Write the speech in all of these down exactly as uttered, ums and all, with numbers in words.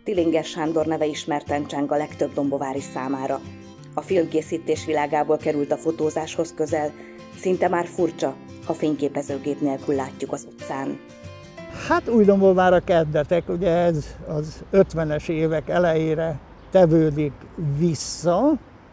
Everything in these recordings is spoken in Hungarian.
Tillinger Sándor neve ismerten cseng a legtöbb dombovári számára. A filmkészítés világából került a fotózáshoz közel, szinte már furcsa, ha fényképezőgép nélkül látjuk az utcán. Hát Újdombóvára kezdetek, ugye ez az ötvenes évek elejére tevődik vissza.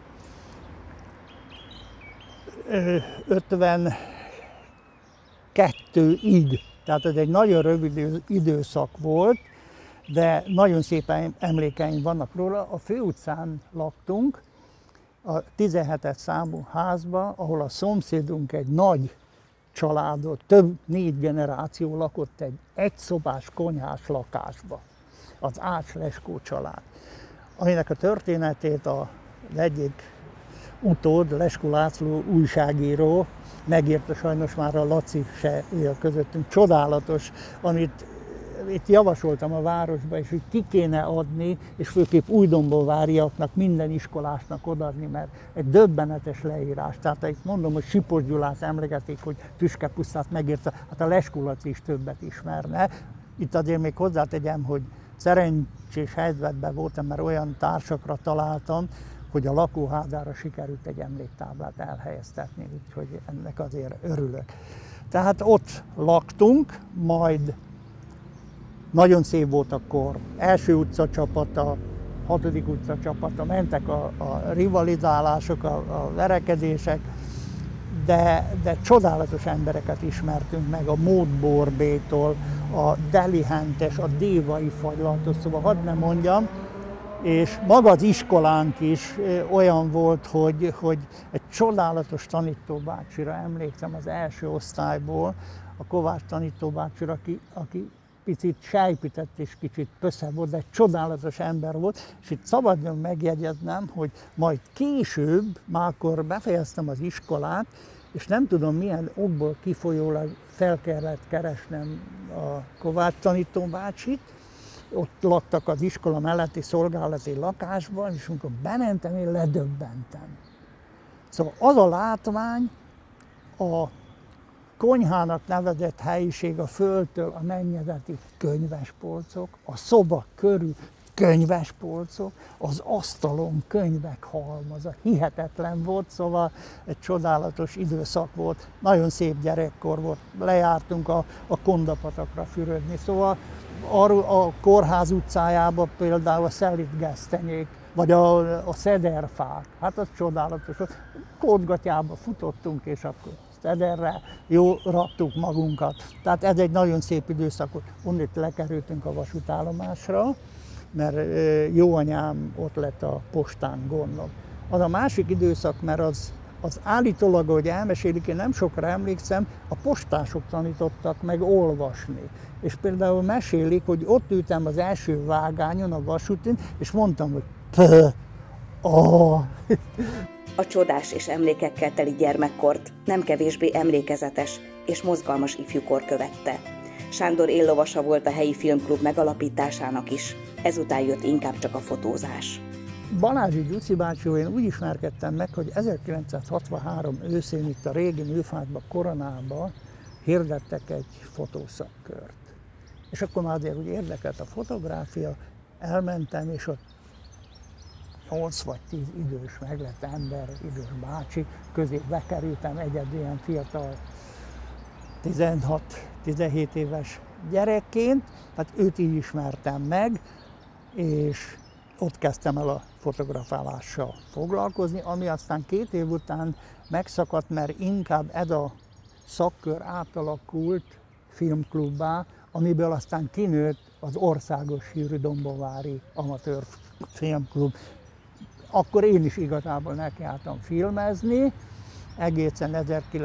ötvenkettőig, tehát ez egy nagyon rövid időszak volt, de nagyon szépen emlékeim vannak róla. A főutcán laktunk, a tizenhetes számú házba, ahol a szomszédunk egy nagy családot, több négy generáció lakott egy egyszobás konyhás lakásba, az Ács Leskó család, aminek a történetét az egyik utód, Leskó László újságíró, megírta, sajnos már a Laci se él közöttünk, csodálatos, amit itt javasoltam a városba, és hogy ki kéne adni, és főképp újdombóváriaknak, minden iskolásnak odaadni, mert egy döbbenetes leírás. Tehát itt mondom, hogy Sipos Gyulát emlegetik, hogy Tüskepusztát megírta, hát a Leskó Laci is többet ismerne. Itt azért még hozzátegyem, hogy szerencsés helyzetben voltam, mert olyan társakra találtam, hogy a lakóházára sikerült egy emléktáblát elhelyeztetni, úgyhogy ennek azért örülök. Tehát ott laktunk, majd nagyon szép volt akkor. Első utca csapata, hatodik utca csapata, mentek a, a rivalizálások, a, a verekedések, de, de csodálatos embereket ismertünk meg, a Mód Borbétól, a Deli Hentes, a Dévai Fagylaltól, szóval hadd ne mondjam, és maga az iskolánk is olyan volt, hogy, hogy egy csodálatos tanítóbácsira emlékszem az első osztályból, a Kovács tanítóbácsira, aki, aki picit sejpített és kicsit pösze volt, de egy csodálatos ember volt, és itt szabadjon megjegyeznem, hogy majd később, már akkor befejeztem az iskolát, és nem tudom milyen okból kifolyólag fel kellett keresnem a Kovács tanítóbácsit, ott laktak az iskola melletti szolgálati lakásban, és amikor bementem, én ledöbbentem. Szóval az a látvány, a konyhának nevezett helyiség a földtől a mennyezetig könyvespolcok, a szoba körül könyvespolcok, az asztalon könyvek halmaza, hihetetlen volt, szóval egy csodálatos időszak volt, nagyon szép gyerekkor volt, lejártunk a, a Kondapatakra fürödni, szóval a Kórház utcájában például a szelítgesztenyék, vagy a, a szederfák, hát az csodálatos, Kódgatyába futottunk, és akkor szederre jó raktuk magunkat. Tehát ez egy nagyon szép időszak volt. Onnét lekerültünk a vasútállomásra, mert jó anyám ott lett a postán gondnok. Az a másik időszak, mert az, az állítólag, ahogy elmesélik, én nem sokra emlékszem, a postások tanítottak meg olvasni. És például mesélik, hogy ott ültem az első vágányon a vasútin, és mondtam, hogy pö, oh. A csodás és emlékekkel teli gyermekkort nem kevésbé emlékezetes és mozgalmas ifjúkor követte. Sándor éllovasa volt a helyi filmklub megalapításának is, ezután jött inkább csak a fotózás. Balázsi Gyuszi bácsival én úgy ismerkedtem meg, hogy ezerkilencszázhatvanhárom őszén itt a régi műfázba, Koronában hirdettek egy fotószakkört. És akkor már azért úgy érdekelt a fotográfia, elmentem, és ott nyolc vagy tíz idős meglett ember, idős bácsi közé bekerültem, egyed ilyen fiatal tizenhat-tizenhét éves gyerekként, hát őt így ismertem meg, és ott kezdtem el a fotografálással foglalkozni, ami aztán két év után megszakadt, mert inkább ez a szakkör átalakult filmklubbá, amiből aztán kinőtt az országos hírű Dombovári Amatőr Filmklub. Akkor én is igazából nekiálltam filmezni, egészen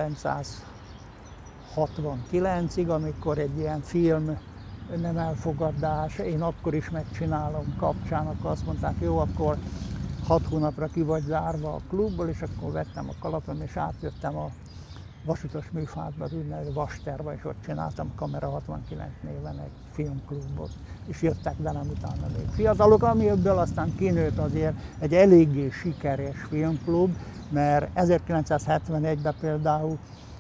ezerkilencszázhatvankilencig, amikor egy ilyen film nem elfogadás, én akkor is megcsinálom kapcsán, akkor azt mondták, jó, akkor hat hónapra ki vagy zárva a klubból, és akkor vettem a kalapom, és átjöttem a Vasutas Műfázba, az úgynevezett Vasterba, és ott csináltam Kamera hatvankilenc néven egy filmklubot, és jöttek velem utána még fiatalok, amiből aztán kinőtt azért egy eléggé sikeres filmklub, mert ezerkilencszázhetvenegyben például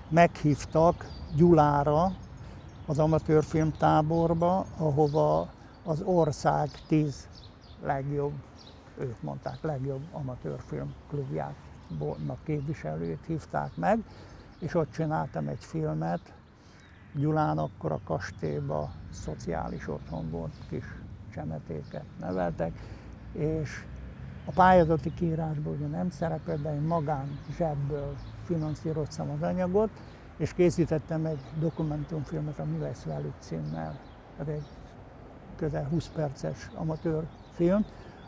meghívtak Gyulára, az amatőrfilmtáborba, ahova az ország tíz legjobb, ők mondták, legjobb amatőrfilm klubjának képviselőjét hívták meg, és ott csináltam egy filmet. Gyulán akkor a kastélyban szociális otthon volt, kis csemetéket neveltek, és a pályázati kiírásból ugye nem szerepelt, de én magán zsebből finanszíroztam az anyagot, és készítettem egy dokumentumfilmet, a Mi lesz velük címmel. Ez egy közel húsz perces amatőr film,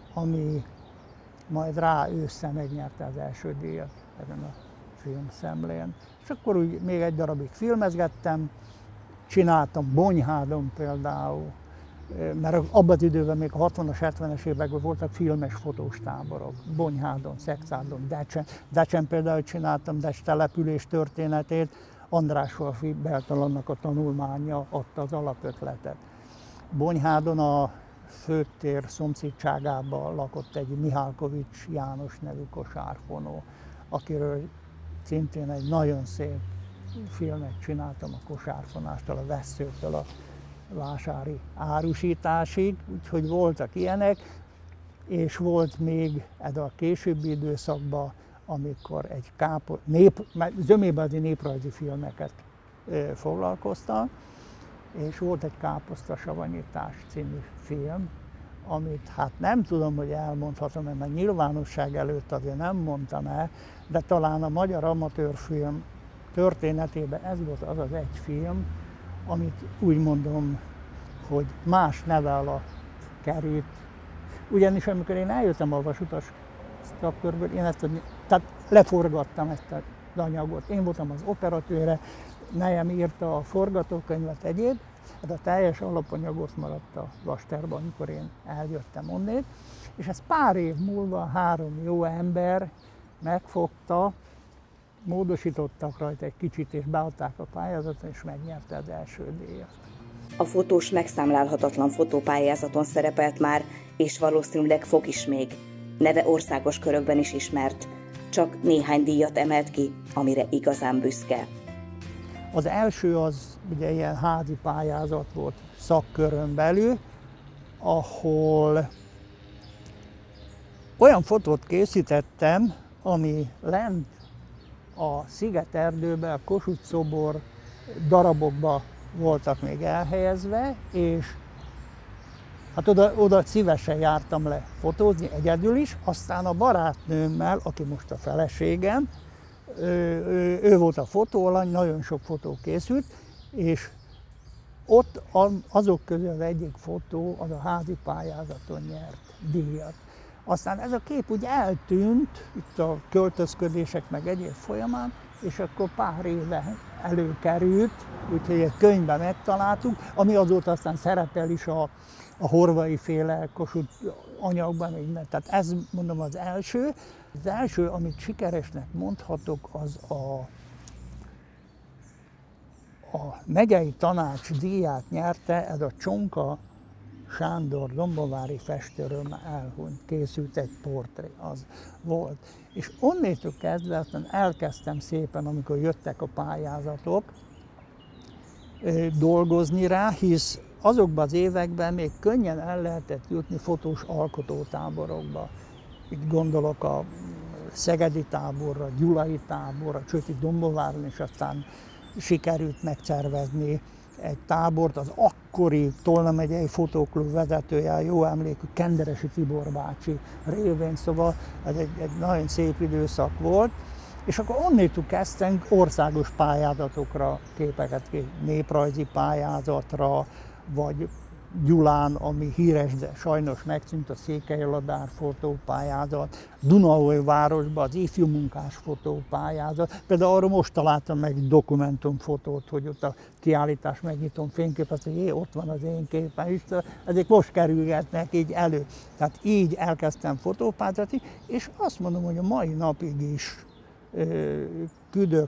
ami majd rá ősszel megnyerte az első díjat ezen a filmszemlén. És akkor úgy még egy darabig filmezgettem, csináltam Bonyhádon például, mert abban az időben még a hatvanas, hetvenes években voltak filmes fotós táborok. Bonyhádon, Szexádon, Decsen. Decsen például csináltam Decs település történetét, András Falfi Bertalannak a tanulmánya adta az alapötletet. Bonyhádon a főtér szomszédságában lakott egy Mihálkovics János nevű kosárfonó, akiről szintén egy nagyon szép filmet csináltam a kosárfonástól, a vesszőtől a vásári árusításig, úgyhogy voltak ilyenek, és volt még ez a későbbi időszakban, amikor egy kápo, nép, zömébeli néprajzi filmeket e, foglalkoztam, és volt egy Káposztasavanyítás című film, amit hát nem tudom, hogy elmondhatom, mert nyilvánosság előtt azért nem mondtam el, de talán a magyar amatőrfilm történetében ez volt az az egy film, amit úgy mondom, hogy más neve alatt került. Ugyanis amikor én eljöttem a vasutas szakkörből, én ezt a, tehát leforgattam ezt az anyagot. Én voltam az operatőre, nejem írta a forgatókönyvet egyéb, de a teljes alapanyagot maradt a Vasterban, amikor én eljöttem onnét. És ez pár év múlva három jó ember megfogta, módosítottak rajta egy kicsit, és beadták a pályázatot, és megnyerte az első díjat. A fotós megszámlálhatatlan fotópályázaton szerepelt már, és valószínűleg fog is még. Neve országos körökben is ismert. Csak néhány díjat emelt ki, amire igazán büszke. Az első az ugye ilyen házi pályázat volt szakkörön belül, ahol olyan fotót készítettem, ami lent a Szigeterdőben, a Kossuth szobor darabokba voltak még elhelyezve, és hát oda, oda szívesen jártam le fotózni egyedül is, aztán a barátnőmmel, aki most a feleségem, ő, ő, ő volt a fotóalany, nagyon sok fotó készült, és ott azok közül az egyik fotó az a házi pályázaton nyert díjat. Aztán ez a kép úgy eltűnt, itt a költözködések meg egyéb folyamán, és akkor pár éve előkerült, úgyhogy egy könyvben megtaláltuk, ami azóta aztán szerepel is a, a horvai féle Kossuth anyagban, tehát ez mondom az első. Az első, amit sikeresnek mondhatok, az a, a megyei tanács díját nyerte, ez a Csonka Sándor dombovári festőről elhunyt, készült egy portré, az volt. És onnétől kezdve aztán elkezdtem szépen, amikor jöttek a pályázatok, dolgozni rá, hisz azokban az években még könnyen el lehetett jutni fotós alkotótáborokba. Itt gondolok a szegedi táborra, gyulai táborra, sőt Dombováron is aztán sikerült megszervezni egy tábort, az akkori Tolna megyei fotóklub vezetője, a jó emlékű Kenderesi Tibor bácsi révén, szóval ez egy, egy nagyon szép időszak volt. És akkor onnétől kezdtünk országos pályázatokra képeket ki, néprajzi pályázatra, vagy Gyulán, ami híres, de sajnos megszűnt, a Székely Ladár fotópályázat, Dunaújvárosban az ifjú munkás fotópályázat. Például arról most találtam meg egy dokumentumfotót, hogy ott a kiállítás megnyitom fényképet, hogy jé, ott van az én képen is, ezek most kerülgetnek így elő. Tehát így elkezdtem fotópályázatni, és azt mondom, hogy a mai napig is ö, küldök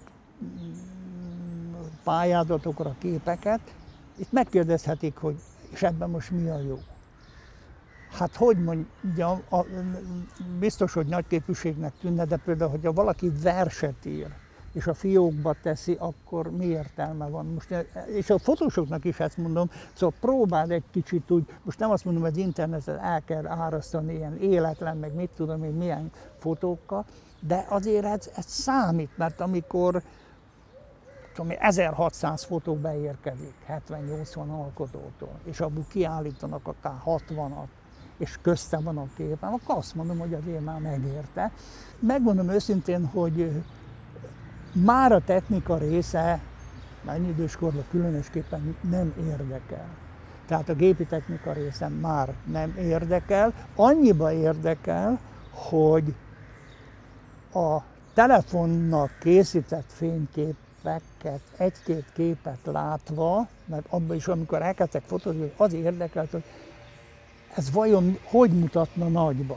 pályázatokra képeket. Itt megkérdezhetik, hogy és ebben most mi a jó? Hát hogy mondjam, a, biztos, hogy nagy képűségnek tűnne, de például, hogyha valaki verset ír, és a fiókba teszi, akkor mi értelme van? Most, és a fotósoknak is ezt mondom, szóval próbáld egy kicsit úgy, most nem azt mondom, hogy az internetet el kell árasztani ilyen életlen, meg mit tudom én, milyen fotókkal, de azért ez, ez számít, mert amikor tudom, ezerhatszáz fotó beérkezik hetven-nyolcvan alkotótól, és abból kiállítanak akár hatvanat, és közte van a képen, akkor azt mondom, hogy azért már megérte. Megmondom őszintén, hogy már a technika része, ennyi időskorban különösképpen nem érdekel. Tehát a gépi technika része már nem érdekel. Annyiba érdekel, hogy a telefonnak készített fényképeket, egy-két képet látva, mert abban is, amikor elkezdtek fotózni, az érdekelt, hogy ez vajon hogy mutatna nagyba.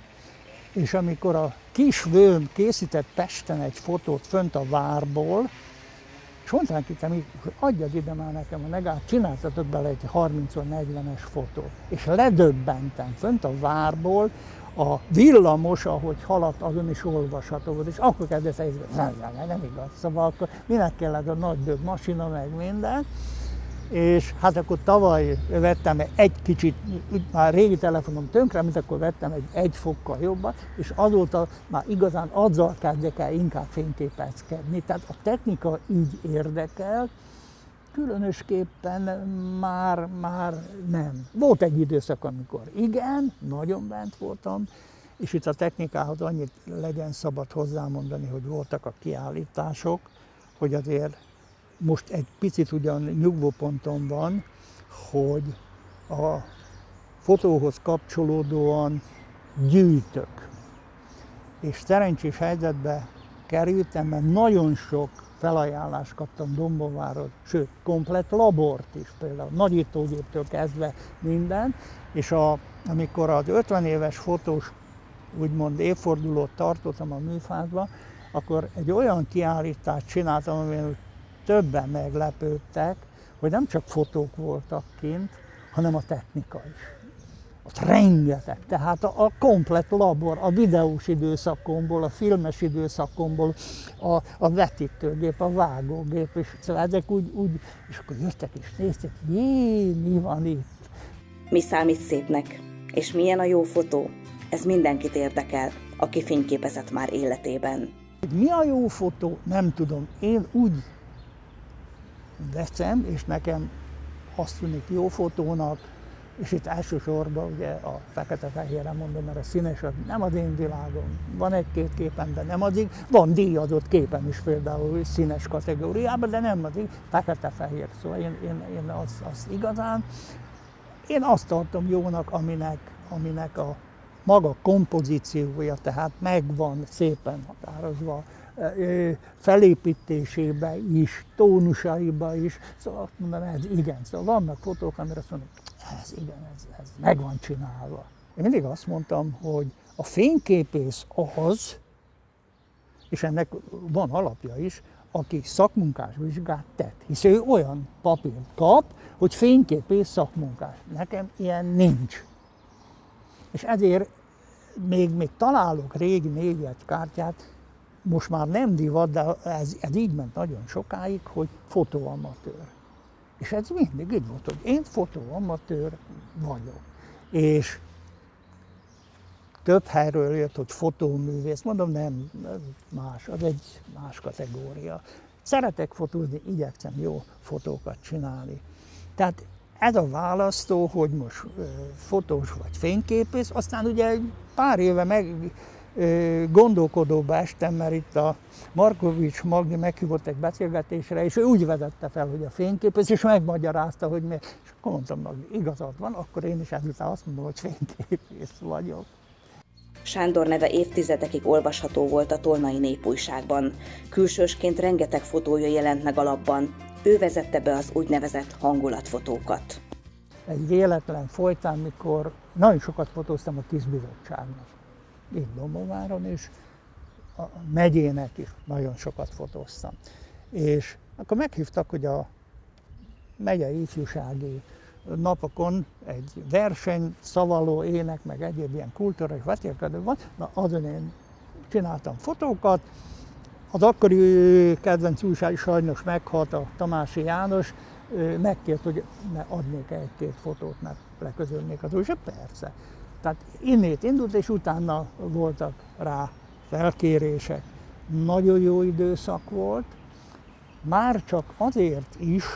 És amikor a kis vőm készített Pesten egy fotót fönt a várból, és mondták neki, hogy adjad ide már nekem a negát, csináltatok bele egy harminc-negyvenes fotót. És ledöbbentem fönt a várból, a villamos, ahogy haladt, azon is olvasható volt, és akkor kezdett egy nem, nem, nem igaz, szóval akkor minek kellett a nagy dög masina, meg minden. És hát akkor tavaly vettem egy kicsit, már régi telefonom tönkre, mint akkor vettem egy egy fokkal jobbat, és azóta már igazán azzal kezdek el inkább fényképezkedni. Tehát a technika így érdekel, különösképpen már, már nem. Volt egy időszak, amikor igen, nagyon bent voltam, és itt a technikához annyit legyen szabad hozzámondani, hogy voltak a kiállítások, hogy azért most egy picit ugyan nyugvóponton van, hogy a fotóhoz kapcsolódóan gyűjtök. És szerencsés helyzetbe kerültem, mert nagyon sok felajánlást kaptam Dombóváról, sőt, komplett labort is, például nagyítógéptől kezdve minden, és a, amikor az ötven éves fotós úgymond évfordulót tartottam a műfázba, akkor egy olyan kiállítást csináltam, amin többen meglepődtek, hogy nem csak fotók voltak kint, hanem a technika is. Ott rengeteg, tehát a, a komplett labor, a videós időszakomból, a filmes időszakomból, a, a vetítőgép, a vágógép, és szóval ezek úgy, úgy, és akkor jöttek és nézték, jé, mi van itt. Mi számít szépnek, és milyen a jó fotó? Ez mindenkit érdekel, aki fényképezett már életében. Mi a jó fotó? Nem tudom. Én úgy veszem, és nekem azt tűnik jó fotónak, és itt elsősorban ugye a fekete-fehérre mondom, mert a színes az nem az én világom. Van egy-két képen, de nem addig. Van díjazott képen is például színes kategóriában, de nem addig. Fekete-fehér, szóval én, én, én azt az igazán. Én azt tartom jónak, aminek, aminek a maga kompozíciója, tehát megvan szépen határozva, felépítésébe is, tónusaiba is, szóval azt mondom, ez igen. Szóval vannak fotók, amire azt mondom, ez igen, ez, ez meg van csinálva. Én mindig azt mondtam, hogy a fényképész az, és ennek van alapja is, aki szakmunkás vizsgát tett, hisz ő olyan papírt kap, hogy fényképész szakmunkás. Nekem ilyen nincs. És ezért még, még találok régi névjegykártyát, most már nem divat, de ez, ez így ment nagyon sokáig, hogy fotóamatőr. És ez mindig így volt, hogy én fotóamatőr vagyok. És több helyről jött, hogy fotóművész, mondom, nem, más, az egy más kategória. Szeretek fotózni, igyekszem jó fotókat csinálni. Tehát ez a választó, hogy most fotós vagy fényképész, aztán ugye egy pár éve meg gondolkodóba estem, mert itt a Markovics Magdi meghívott egy beszélgetésre, és ő úgy vezette fel, hogy a fényképész, és megmagyarázta, hogy miért. És akkor mondtam, Magdi, igazad van, akkor én is ezután azt mondom, hogy fényképész vagyok. Sándor neve évtizedekig olvasható volt a Tolnai Népújságban. Külsősként rengeteg fotója jelent meg a lapban. Ő vezette be az úgynevezett hangulatfotókat. Egy véletlen folytán, mikor nagyon sokat fotóztam a Tűzbizottságnak. Itt Dombóváron is, a megyének is nagyon sokat fotóztam. És akkor meghívtak, hogy a megyei ifjúsági napokon egy verseny, szavaló, ének, meg egyéb ilyen kulturális vetélkedő van. Na azon én csináltam fotókat, Az akkori kedvenc újság sajnos meghalt, a Tamási János, megkért, hogy ne adnék egy-két fotót, mert leközölnék az újság. Persze. Tehát innét indult, és utána voltak rá felkérések. Nagyon jó időszak volt, már csak azért is,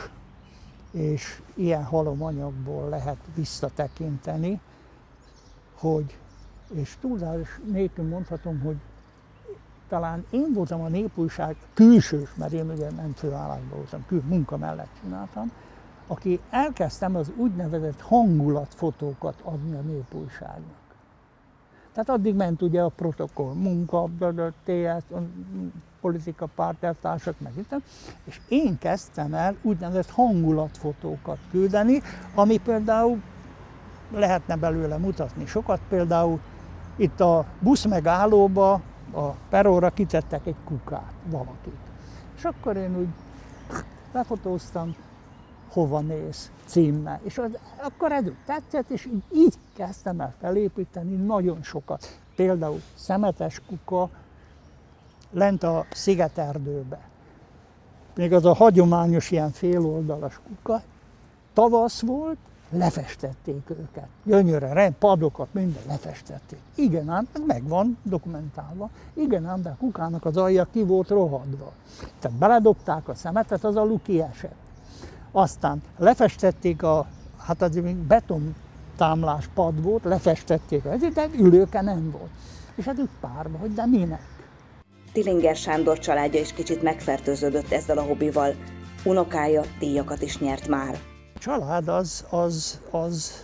és ilyen halomanyagból lehet visszatekinteni, hogy, és túlzás nélkül mondhatom, hogy talán én voltam a Népújság külsős, mert én ugye nem főállásban voltam, kül, munka mellett csináltam, aki elkezdtem az úgynevezett hangulatfotókat adni a Népújságnak. Tehát addig ment ugye a protokoll, munka, té es, politika, pártelvtársak, meg itt, és én kezdtem el úgynevezett hangulatfotókat küldeni, ami például lehetne belőle mutatni sokat, például itt a buszmegállóba, a peróra kitettek egy kukát, valakit. És akkor én úgy lefotóztam, hova néz, címmel. És az, akkor ez úgy tetszett, és így, így kezdtem el felépíteni nagyon sokat. Például szemetes kuka lent a Szigeterdőbe. Még az a hagyományos ilyen féloldalas kuka. Tavasz volt, lefestették őket. Gyönyörűen, padokat, minden lefestették. Igen ám, ez megvan dokumentálva. Igen ám, de a kukának az alja ki volt rohadva. Tehát beledobták a szemetet, az alul kiesett. Aztán lefestették a, hát az betontámlás pad volt, lefestették, de ülőke nem volt. És hát úgy párba, hogy de minek? Tillinger Sándor családja is kicsit megfertőződött ezzel a hobbival. Unokája díjakat is nyert már. A család az, az, az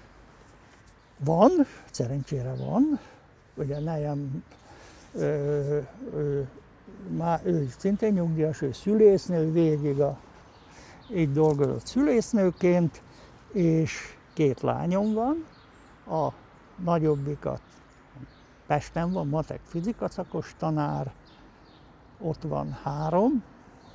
van, szerencsére van. Ugye nejem, ö, ö, má, ő szintén nyugdíjas, ő szülésznő, végig a, így dolgozott szülésznőként, és két lányom van. A nagyobbikat Pesten van, matek fizika szakos tanár, ott van három,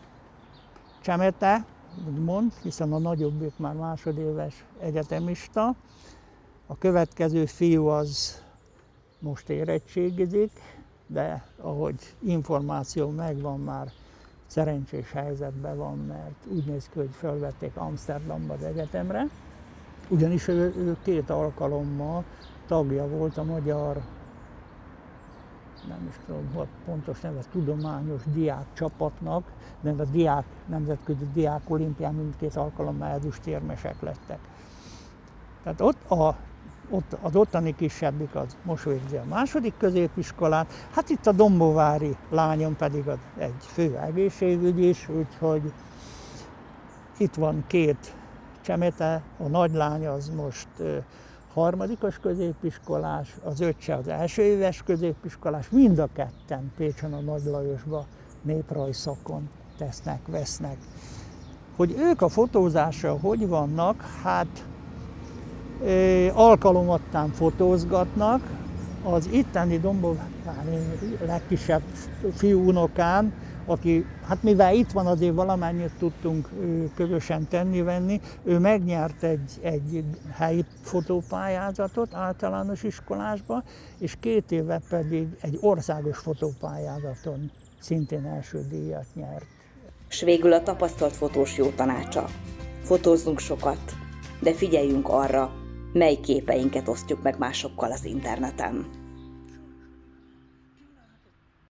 Csemete, úgymond, hiszen a nagyobbik már másodéves egyetemista. A következő fiú az most érettségizik, de ahogy információ megvan, már szerencsés helyzetben van, mert úgy néz ki, hogy felvették Amsterdamba az egyetemre. Ugyanis ő, ő két alkalommal tagja volt a magyar, nem is tudom, hogy pontos neve, tudományos diákcsapatnak, de a diák, nemzetközi diák olimpián mindkét alkalommal ezüstérmesek lettek. Tehát ott, a, ott az ottani kisebbik az most végzi a második középiskolát, hát itt a dombovári lányom pedig az egy fő egészségügyis, úgyhogy itt van két Csemete, a nagylány az most harmadikos középiskolás, az öccse az első éves középiskolás, mind a ketten Pécsen a Nagy Lajosba néprajzszakon tesznek, vesznek. Hogy ők a fotózásra hogy vannak, hát e, alkalomattán fotózgatnak. Az itteni dombovári legkisebb fiú unokám, aki, hát mivel itt van, azért valamennyit tudtunk közösen tenni-venni, ő megnyert egy, egy helyi fotópályázatot általános iskolásba, és két éve pedig egy országos fotópályázaton szintén első díjat nyert. S végül a tapasztalt fotós jó tanácsa. Fotózzunk sokat, de figyeljünk arra, mely képeinket osztjuk meg másokkal az interneten.